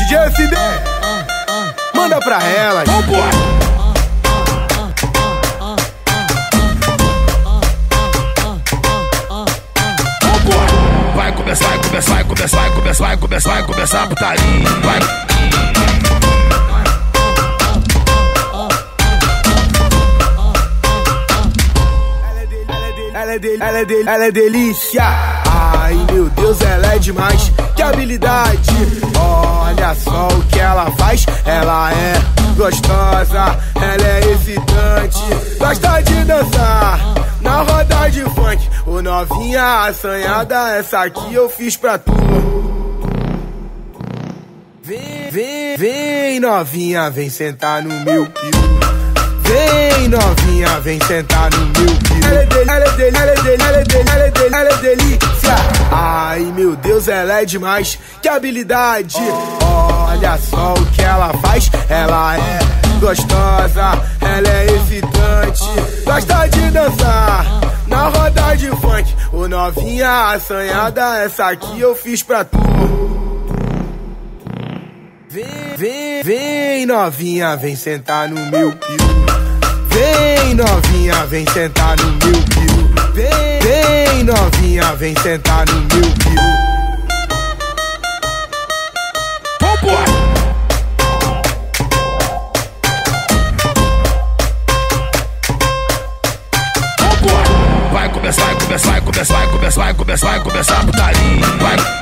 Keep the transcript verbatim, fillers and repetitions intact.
J S D, manda pra elas. Vambora! Vai começar, vai começar, vai começar, vai começar, vai começar, vai começar a putaria. Vai. Ela é, del, ela, é del, ela é delícia. Ai meu Deus, ela é demais. Que habilidade. Olha só o que ela faz. Ela é gostosa, ela é excitante. Gosta de dançar na roda de funk. Ô novinha assanhada, essa aqui eu fiz pra tu. Vem, vem, vem novinha, vem sentar no meu pio. Vem novinha, vem sentar no meu pio. Ela é dele, ela é dele, ela é dele, ela é dele, ela é dele, ela é delícia. Ai meu Deus, ela é demais. Que habilidade. Olha só o que ela faz. Ela é gostosa, ela é excitante. Gosta de dançar na roda de funk. Ô novinha assanhada, essa aqui eu fiz pra tu. Vem, vem, vem novinha, vem sentar no meu pio. Vem novinha, vem sentar no meu pio. Vem, vem novinha, vem sentar no meu pio. Vambora! Vambora! Vai começar, vai começar, vai começar, vai começar, vai começar, vai começar a putaria. Vai.